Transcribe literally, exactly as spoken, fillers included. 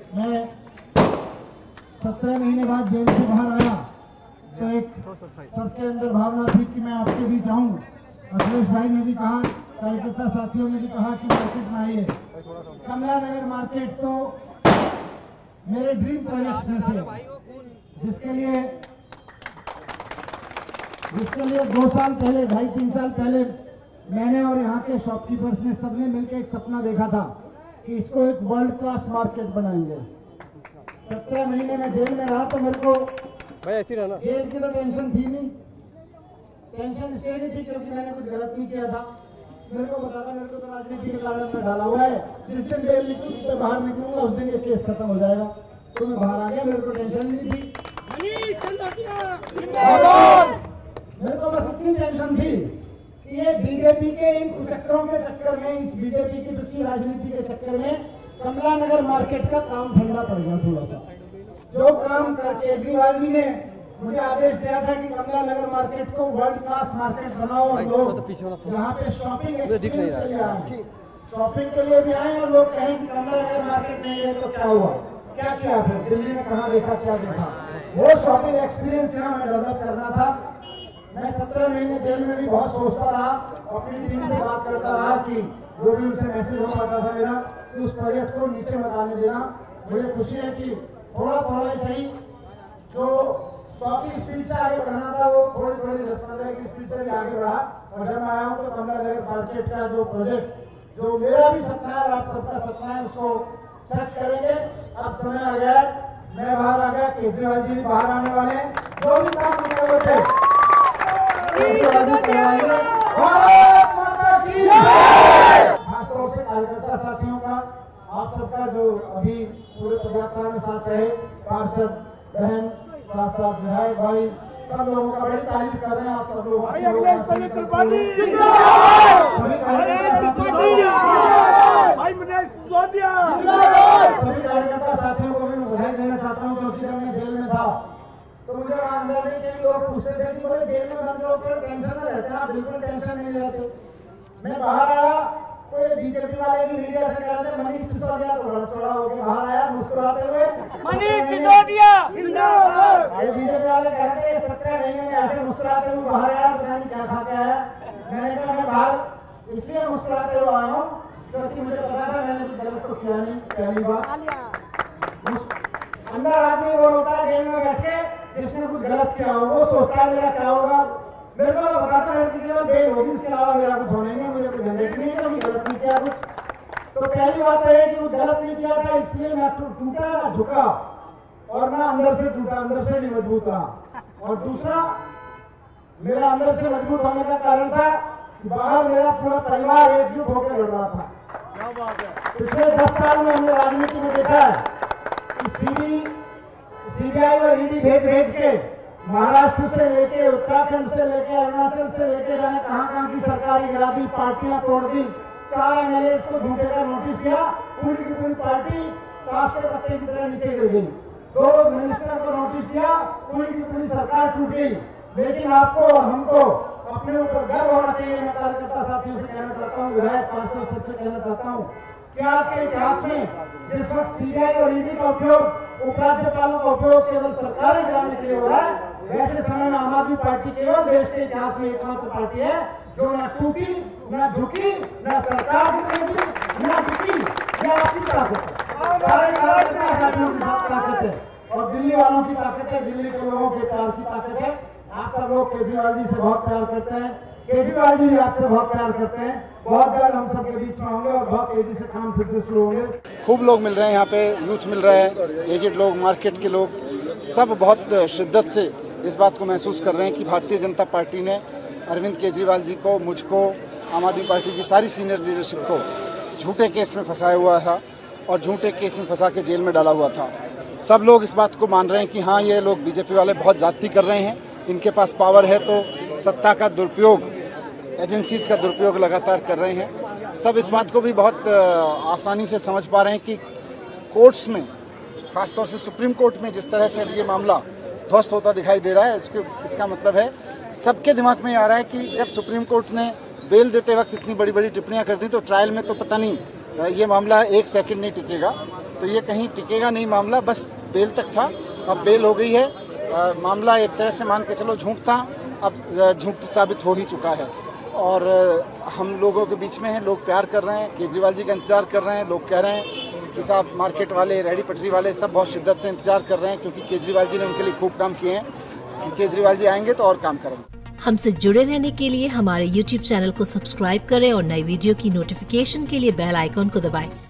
मैं सत्रह महीने बाद जेल से बाहर आया तो एक सबके अंदर भावना थी कि मैं आपके बीच आऊं। अखिलेश भाई ने भी कहा, कार्यकर्ता साथियों ने भी कहा कि मार्केट में आइए। कमला नगर मार्केट तो मेरे ड्रीम प्रोजेक्ट में से, जिसके लिए जिसके लिए दो साल पहले ढाई तीन साल पहले मैंने और यहाँ के शॉपकीपर्स ने सबने मिलकर एक सपना देखा था कि इसको एक वर्ल्ड क्लास मार्केट बनाएंगे। सत्रह महीने में जेल में रहा तो मेरे को जेल की तो टेंशन थी नहीं, टेंशन इसलिए नहीं थी क्योंकि मैंने कुछ गलत नहीं किया था। मेरे को पता था मेरे को तो राजनीति के कारण में डाला हुआ है, जिस दिन बेल निकलूँ उस पर बाहर निकलूंगा उस दिन ये केस खत्म हो जाएगा। तो मैं बाहर आ गया, मेरे को टेंशन नहीं थी। मेरे को बस इतनी टेंशन थी कि ये बीजेपी के इन कुचक्करों के चक्कर में, इस बीजेपी की टुच्ची राजनीति के चक्कर में कमला नगर मार्केट का काम ठंडा पड़ गया थोड़ा सा। जो काम केजरीवाल जी ने मुझे आदेश दिया था कि कमला नगर मार्केट को वर्ल्ड क्लास मार्केट बनाओ और लोग यहाँ पे शॉपिंग एक्सपीरियंस के लिए आए, शॉपिंग के लिए भी आए और लोग कहें कि कमला नगर मार्केट नहीं है तो क्या हुआ, क्या किया फिर दिल्ली में कहाँ देखा, क्या देखा। वो शॉपिंग एक्सपीरियंस यहाँ मैं डेवलप करना था। मैं सत्रह महीने जेल में भी बहुत सोचता रहा, अपनी टीम से बात करता रहा कि जो भी उनसे मैसेज हो पाता था मेरा कि उस प्रोजेक्ट को नीचे मत आने देना। मुझे खुशी है कि थोड़ा थोड़ा ही सही जो सौ की स्पीड से आगे बढ़ना था वो थोड़ी थोड़ी दस पंद्रह की स्पीड से भी आगे बढ़ा। और जब मैं आया हूँ तो कमला नगर मार्केट का जो प्रोजेक्ट जो मेरा भी सपना है और आप सबका सपना है उसको सच करेंगे। अब समय आ गया, मैं बाहर आ गया, केजरीवाल जी भी बाहर आने वाले हैं। जो भी काम किए हुए थे खासतौर से कार्यकर्ता साथियों का, आप सबका जो अभी पूरे पदयात्रा में साथ रहे, पार्षद बहन, साथ साथ विधायक भाई, सब लोगों का बड़ी तारीफ कर रहे हैं। आप सब लोग सभी कार्यकर्ता साथियों को भी मैं बधाई देना चाहता हूँ क्योंकि जब मैं जेल में था तो मुझे वहाँ अंदर नहीं के लोग पूछते थे कि बोले जेल में बंद लोग थोड़ा टेंशन में रहते हैं, आप बिल्कुल टेंशन नहीं लेते। मैं बाहर आया तो ये बीजेपी वाले भी मीडिया से कह रहे थे मनीष सिसोदिया तो बड़ा चौड़ा होकर बाहर आया मुस्कुराते हुए, मनीष सिसोदिया जिंदाबाद। बीजेपी वाले कह रहे थे सत्रह महीने में ऐसे मुस्कुराते हुए बाहर आया, पता नहीं क्या खा के आया। मैंने कहा मैं बाहर इसलिए मुस्कुराते हुए आया हूँ क्योंकि मुझे पता था मैंने कुछ गलत तो किया नहीं। पहली बार अंदर आदमी वो होता है जेल में बैठ के जिसने कुछ गलत किया हो, वो सोचता है मेरा क्या होगा। मेरे को तो बताता है कि केवल बेल होगी, इसके अलावा मेरा कुछ होना नहीं, मुझे कुछ जनरेट नहीं है, मैं गलत नहीं किया कुछ। तो पहली बात तो है कि वो गलत नहीं किया था इसलिए मैं टूटा ना झुका और ना अंदर से टूटा, अंदर से भी मजबूत रहा। और दूसरा मेरा अंदर से मजबूत होने का कारण था कि बाहर मेरा पूरा परिवार एकजुट होकर लड़ रहा था। पिछले दस साल में हमने राजनीति में देखा है कि सीबी सीबीआई और ईडी भेज भेज के महाराष्ट्र से लेके उत्तराखंड से लेके अरुणाचल से लेके जाने कहां कहां की सरकारी गिरा दी, पार्टियां तोड़ दी। चार एमएलए को झूठे का नोटिस दिया, पूरी की पूरी पार्टी ताश के पत्ते की तरह नीचे गिर गई। दो मिनिस्टर को नोटिस दिया, पूरी की पूरी सरकार टूट गई। लेकिन आपको और हमको अपने ऊपर गर्व होना चाहिए। मैं कार्यकर्ता साथियों से कहना चाहता हूँ, विधायक पार्षद सबसे कहना चाहता हूँ कि आज के इतिहास में जिस वक्त सीबीआई और ईडी का उपयोग, उपराज्यपालों का उपयोग केवल सरकारें गिराने के लिए हो रहा है, वैसे समय में आम आदमी पार्टी केवल देश के इतिहास में एकमात्र पार्टी है जो न टूटी, न झुकी, न सरकार गिरेगी, न झुकी, न आपकी ताकत है, सारे कार्यकर्ता साथियों की ताकत है और दिल्ली वालों की ताकत है, दिल्ली के लोगों के प्यार की ताकत है। आप सब लोग केजरीवाल जी से बहुत प्यार करते हैं, केजरीवाल जी भी आपसे बहुत प्यार करते हैं। बहुत जल्द हम सबके बीच में होंगे और बहुत तेजी से काम फिर से शुरू होंगे। खूब लोग मिल रहे हैं यहाँ पे, यूथ मिल रहा है, एजेड लोग, मार्केट के लोग, सब बहुत शिद्दत से इस बात को महसूस कर रहे हैं कि भारतीय जनता पार्टी ने अरविंद केजरीवाल जी को, मुझको, आम आदमी पार्टी की सारी सीनियर लीडरशिप को झूठे केस में फंसाया हुआ था और झूठे केस में फंसा के जेल में डाला हुआ था। सब लोग इस बात को मान रहे हैं कि हाँ, ये लोग बीजेपी वाले बहुत ज्यादती कर रहे हैं, इनके पास पावर है तो सत्ता का दुरुपयोग, एजेंसीज का दुरुपयोग लगातार कर रहे हैं। सब इस बात को भी बहुत आसानी से समझ पा रहे हैं कि कोर्ट्स में, खासतौर से सुप्रीम कोर्ट में जिस तरह से ये मामला ध्वस्त होता दिखाई दे रहा है, इसके इसका मतलब है सबके दिमाग में आ रहा है कि जब सुप्रीम कोर्ट ने बेल देते वक्त इतनी बड़ी बड़ी टिप्पणियां कर दी तो ट्रायल में तो पता नहीं ये मामला एक सेकंड नहीं टिकेगा। तो ये कहीं टिकेगा नहीं मामला, बस बेल तक था, अब बेल हो गई है। आ, मामला एक तरह से मान के चलो झूठ था, अब झूठ साबित हो ही चुका है और हम लोगों के बीच में है, लोग प्यार कर रहे हैं, केजरीवाल जी का इंतजार कर रहे हैं। लोग कह रहे हैं कि साहब मार्केट वाले, रेहड़ी पटरी वाले सब बहुत शिद्दत से इंतजार कर रहे हैं, क्योंकि केजरीवाल जी ने उनके लिए खूब काम किए हैं कि केजरीवाल जी आएंगे तो और काम करेंगे। हमसे जुड़े रहने के लिए हमारे यूट्यूब चैनल को सब्सक्राइब करें और नई वीडियो की नोटिफिकेशन के लिए बेल आइकॉन को दबाएं।